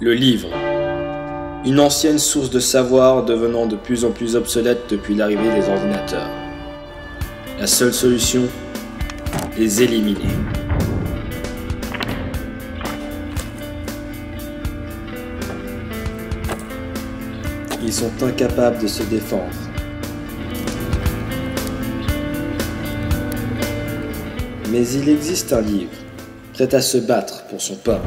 Le livre, une ancienne source de savoir devenant de plus en plus obsolète depuis l'arrivée des ordinateurs. La seule solution, les éliminer. Ils sont incapables de se défendre. Mais il existe un livre, prêt à se battre pour son peuple.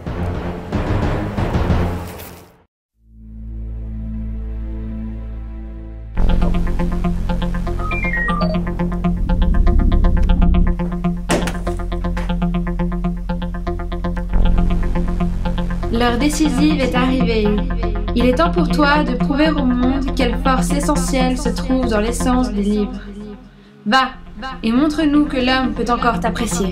L'heure décisive est arrivée. Il est temps pour toi de prouver au monde quelle force essentielle se trouve dans l'essence des livres. Va, et montre-nous que l'homme peut encore t'apprécier.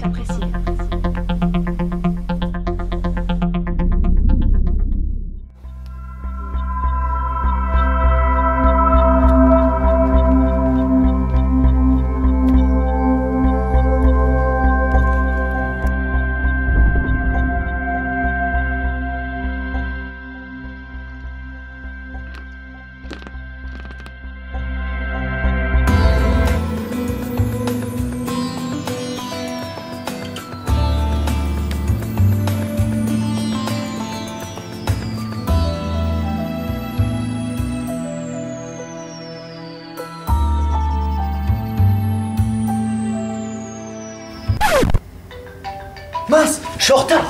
Mince, je suis en retard.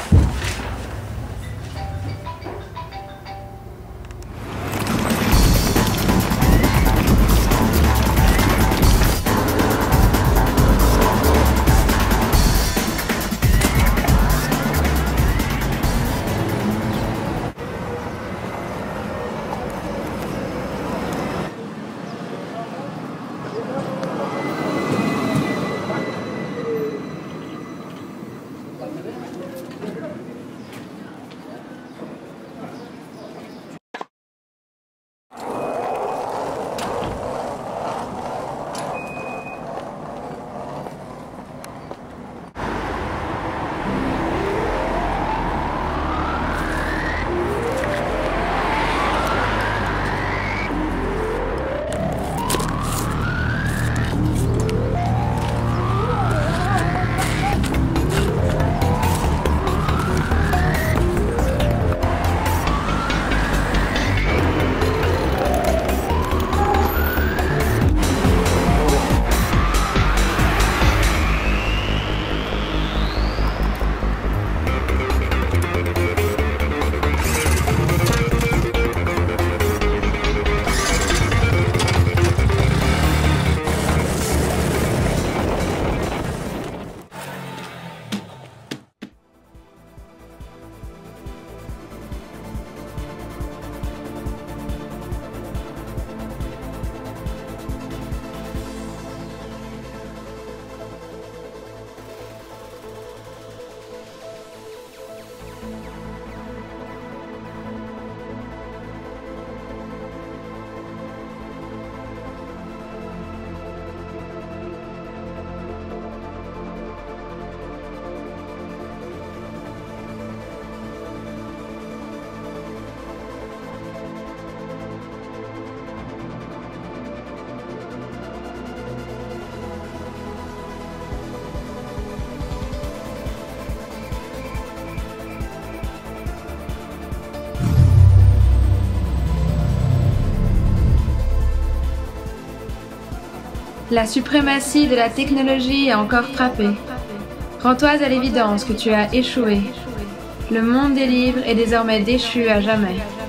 La suprématie de la technologie a encore frappé. Rends-toi à l'évidence que tu as échoué. Le monde des livres est désormais déchu à jamais.